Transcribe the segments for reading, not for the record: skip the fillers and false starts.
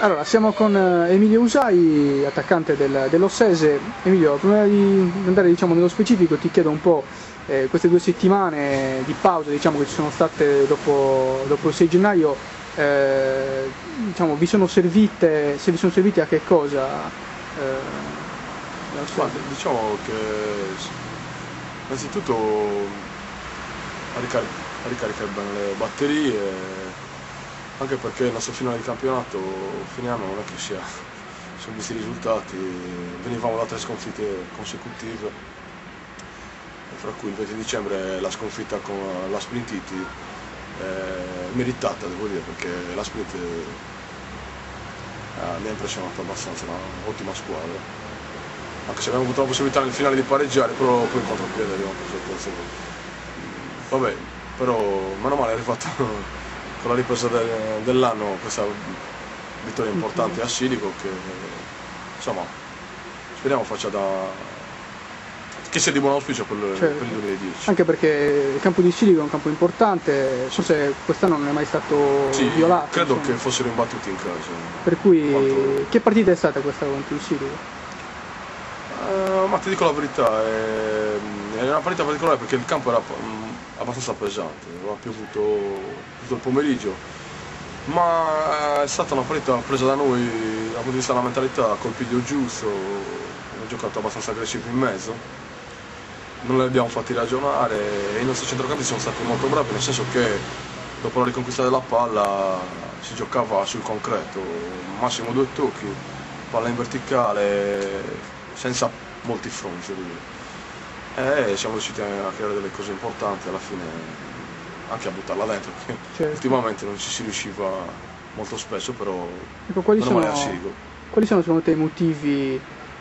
Allora, siamo con Emilio Usai, attaccante dell'Ossese. Emilio, prima di andare nello specifico, ti chiedo un po' queste 2 settimane di pausa che ci sono state dopo il 6 gennaio, vi sono servite, se vi sono servite a che cosa? Diciamo che innanzitutto a ricaricare bene le batterie, anche perché il nostro finale di campionato fine anno non è che sono visti i risultati, venivamo da 3 sconfitte consecutive, fra cui il 20 dicembre la sconfitta con la Sprint Iti, meritata devo dire, perché la Sprint mi ha impressionato abbastanza, era un'ottima squadra, anche se abbiamo avuto la possibilità nel finale di pareggiare, però poi in contropiede abbiamo preso il terzo gol. Vabbè, però meno male è arrivato con la ripresa dell'anno questa vittoria importante a Silico, che insomma speriamo che sia di buon auspicio per il 2010. Anche perché il campo di Silico è un campo importante, forse quest'anno non è mai stato violato. Credo che fossero imbattuti in casa. Per cui che partita è stata questa contro il Silico? Ma ti dico la verità, è una partita particolare perché il campo era abbastanza pesante, aveva piovuto tutto il pomeriggio, ma è stata una partita presa da noi dal punto di vista della mentalità, col piglio giusto, abbiamo giocato abbastanza aggressivi in mezzo, non li abbiamo fatti ragionare e i nostri centrocampi sono stati molto bravi, nel senso che dopo la riconquista della palla si giocava sul concreto, massimo 2 tocchi, palla in verticale, senza molti fronti, e siamo riusciti a creare delle cose importanti alla fine, anche a buttarla dentro, perché ultimamente non ci si riusciva molto spesso, però ecco, quali sono secondo te i motivi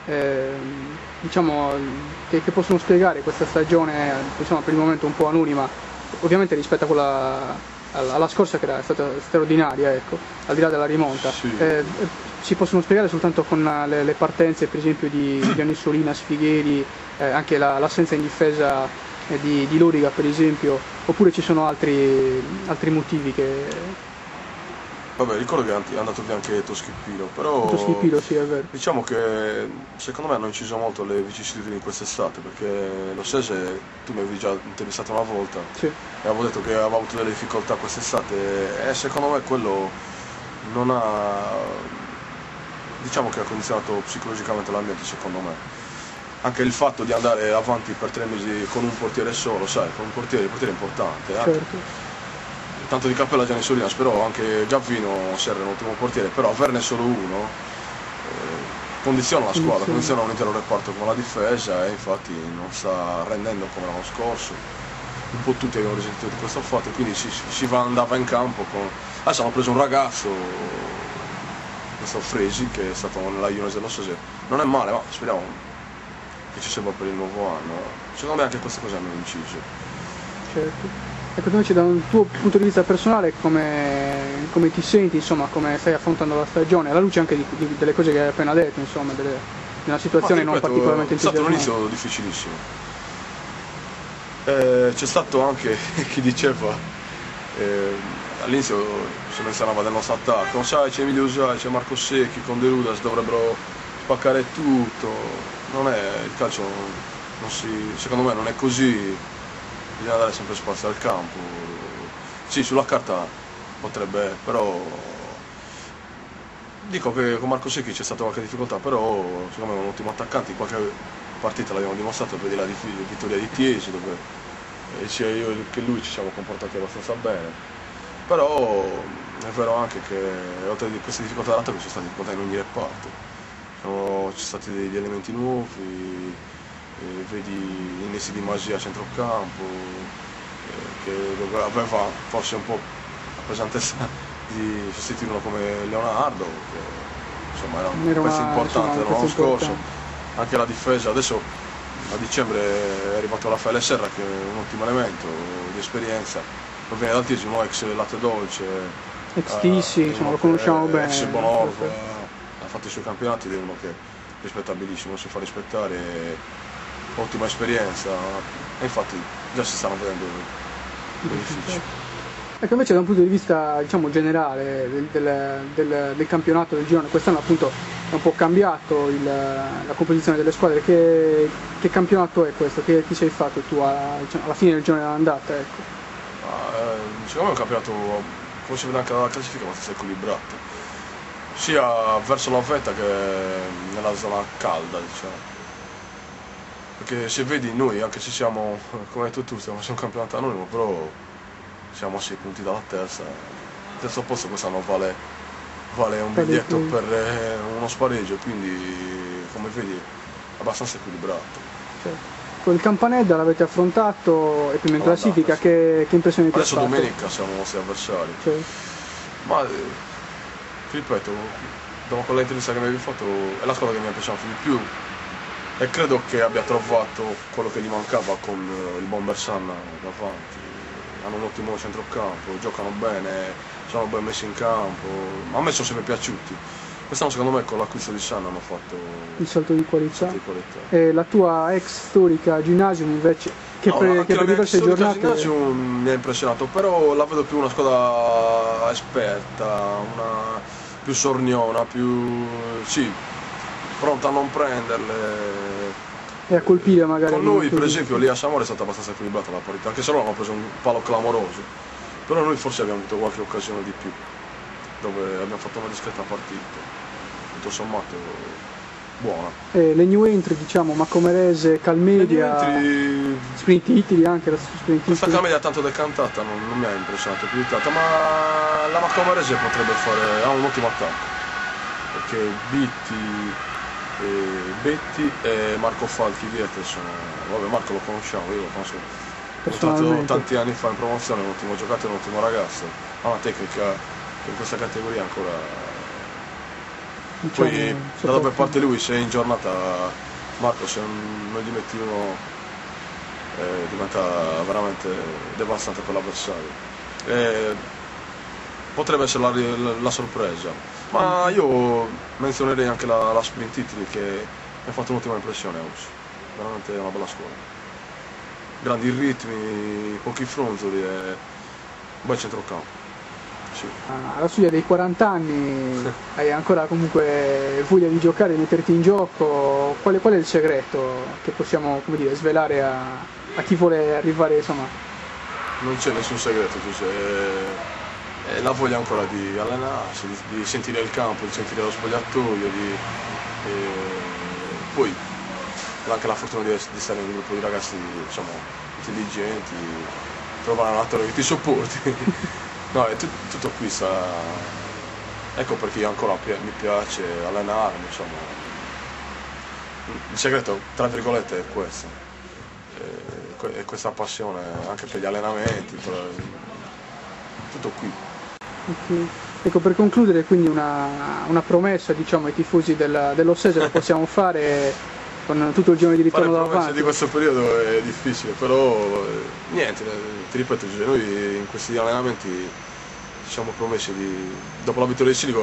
che possono spiegare questa stagione, per il momento un po' anonima, ovviamente rispetto a quella alla scorsa, che era stata straordinaria, ecco, al di là della rimonta? Sì. Si possono spiegare soltanto con le partenze, per esempio, di Gianni Sfighieri, anche l'assenza in difesa di Loriga, per esempio, oppure ci sono altri motivi che... Vabbè, ricordo che è andato via anche Toschippilo, però Toschippilo, sì, è vero. diciamo che secondo me hanno inciso molto le vicissitudini di quest'estate, perché l'Ossese, tu mi avevi già intervistato una volta, sì, e avevo detto che aveva avuto delle difficoltà quest'estate, e secondo me quello non ha, diciamo che ha condizionato psicologicamente l'ambiente, secondo me. Anche il fatto di andare avanti per 3 mesi con un portiere solo, sai, con il portiere è importante. Certo. Tanto di cappello a Gianni Solinas, però anche Giavvino serve un ottimo portiere, però averne solo uno condiziona la squadra, condiziona un intero reparto con la difesa, e infatti non sta rendendo come l'anno scorso. Un po' tutti abbiamo risentito di questo fatto, e quindi andava in campo con... Adesso hanno preso un ragazzo, questo Fresi, che è stato nella Junes dell'Ossese, non è male, ma speriamo che ci serva per il nuovo anno. Secondo me anche queste cose hanno inciso. Certo. Ecco, invece da un tuo punto di vista personale come ti senti, insomma, come stai affrontando la stagione, alla luce anche delle cose che hai appena detto, insomma, di una situazione non particolarmente entusiasmante? È stato un inizio difficilissimo. C'è stato anche chi diceva, all'inizio si menzionava del nostro attacco, sai, c'è Emilio Usai, c'è Marco Secchi, con De Rudas dovrebbero spaccare tutto. Non è, il calcio secondo me non è così, bisogna dare sempre spazio al campo. Sì, sulla carta potrebbe, però dico che con Marco Secchi c'è stata qualche difficoltà, però secondo me è un ottimo attaccante, in qualche partita l'abbiamo dimostrato, vedi la vittoria di Chiesi, dove sia io che lui ci siamo comportati abbastanza bene, però è vero anche che oltre a queste difficoltà dell'attacco ci sono state difficoltà in ogni reparto. Ci sono stati degli elementi nuovi, vedi Inesi Di Masia a centrocampo, che aveva forse un po' la pesantezza di sostituirlo come Leonardo, che insomma era un pezzo importante dell'anno scorso. Anche la difesa, adesso a dicembre è arrivato Raffaele Serra, che è un ottimo elemento di esperienza, proviene dal Tisimo, ex Latte Dolce, ex Tissi, insomma, lo conosciamo bene, ex Bonorva, ha fatto i suoi campionati ed è uno che è rispettabilissimo, si fa rispettare, ottima esperienza, e infatti già si stanno vedendo i benefici. Ecco, invece da un punto di vista diciamo generale del campionato del girone, quest'anno appunto è un po' cambiato la composizione delle squadre, che campionato è questo? Che ti sei fatto tu diciamo, alla fine del girone dell'andata? Ecco. Secondo me è un campionato, come si vede anche dalla classifica, abbastanza equilibrato, sia verso la vetta che nella zona calda, diciamo. Perché se vedi noi, anche se siamo, come hai detto tu, stiamo facendo un campionato anonimo, però siamo a 6 punti dalla terza. Il terzo posto quest'anno vale un biglietto per uno spareggio, quindi come vedi è abbastanza equilibrato. Certo. Con il Campanedda l'avete affrontato, è prima in classifica, sì. Che impressione ti ha fatto? Adesso domenica siamo i nostri avversari. Certo. Ma ti ripeto, dopo quella intervista che mi avevi fatto, è la squadra che mi è piaciuta di più. E credo che abbia trovato quello che gli mancava con il buon Bersana davanti. Hanno un ottimo centrocampo, giocano bene, sono ben messi in campo. A me sono sempre piaciuti. Quest'anno secondo me con l'acquisto di Sanna hanno fatto il salto di qualità. E la tua ex storica Gymnasium invece, che per diverse giornate... Gymnasium mi ha impressionato, però la vedo più una squadra esperta, una più sorniona, più... sì, pronta a non prenderle. E a colpire magari. Con noi per esempio lì a Samora è stata abbastanza equilibrata la partita, anche se loro hanno preso un palo clamoroso, però noi forse abbiamo avuto qualche occasione di più, dove abbiamo fatto una discreta partita, tutto sommato buona. Le new entry diciamo, Macomerese, Calmedia, Sprint Italy anche, la Sprint Italy. Questa Calmedia tanto decantata non mi ha impressionato più di tanto, ma la Macomerese potrebbe fare, ha un ottimo attacco, perché Betti e Marco Falchi Viete sono, vabbè Marco lo conosciamo, io lo conosco, l'ho incontrato tanti anni fa in promozione, è un ottimo giocatore, un ottimo ragazzo, ha una tecnica che in questa categoria ancora, diciamo, poi da dove parte lui, se in giornata Marco se non gli metti uno diventa veramente devastante per l'avversario, potrebbe essere la sorpresa. Ma io menzionerei anche la Sprint Italy che mi ha fatto un'ottima impressione oggi, veramente una bella squadra. Grandi ritmi, pochi fronzoli e un bel centrocampo. Sì. Alla soglia dei 40 anni hai ancora comunque voglia di giocare, di metterti in gioco, qual è il segreto che possiamo, come dire, svelare a chi vuole arrivare, insomma? Non c'è nessun segreto, la voglia ancora di allenarsi, di sentire il campo, di sentire lo spogliatoio, poi anche la fortuna di stare in un gruppo di ragazzi, diciamo, intelligenti, trovare un allenatore che ti sopporti. No, è tutto qui ecco perché ancora mi piace allenarmi, insomma. Il segreto, tra virgolette, è questo. È questa passione anche per gli allenamenti, tutto qui. Okay. Ecco, per concludere quindi una promessa diciamo ai tifosi dell'Ossese la possiamo fare con tutto il giorno di ritorno davanti. La promessa di questo periodo è difficile, però niente, ti ripeto Giuseppe, noi in questi allenamenti ci siamo promessi dopo la vittoria di Silico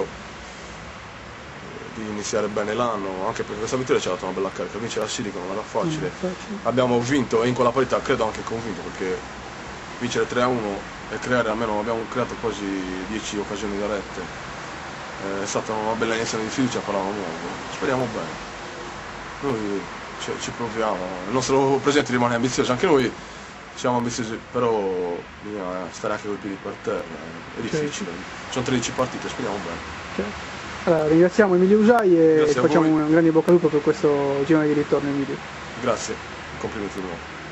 di iniziare bene l'anno, anche perché questa vittoria ci ha dato una bella carica, vincere a Silico non era facile, abbiamo vinto e in quella parità credo anche convinto, perché vincere 3-1 e creare almeno, abbiamo creato quasi 10 occasioni dirette, è stata una bella iniezione di fiducia per l'anno nuovo, speriamo bene, noi ci proviamo, il nostro presidente rimane ambizioso, anche noi siamo ambiziosi, però bisogna stare anche con i piedi per terra, è difficile, sono 13 partite, speriamo bene. Allora, ringraziamo Emilio Usai e facciamo un grande bocca al lupo per questo girone di ritorno, Emilio. Grazie, complimenti di nuovo.